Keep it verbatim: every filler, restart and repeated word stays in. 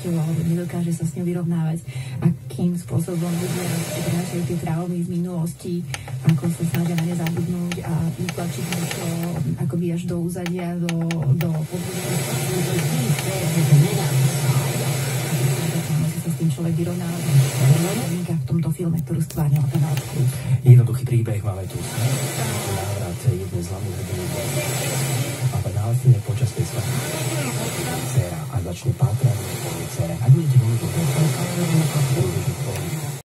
minulosťou alebo nedokáže sa s ňou vyrovnávať, akým spôsobom ľudia prinášajú tie traumy z minulosti, ako sa snažia na ne zabudnúť a vytlačiť niečo akoby až do úzadia, do, do podľudí. Musí sa s tým človek vyrovnávať v tomto filme, ktorú stvárnila Penátku. Jednoduchý príbeh máme tu. Návrat jednej zlamú hrdiny. A následne počas tej svadby dcera a začne pád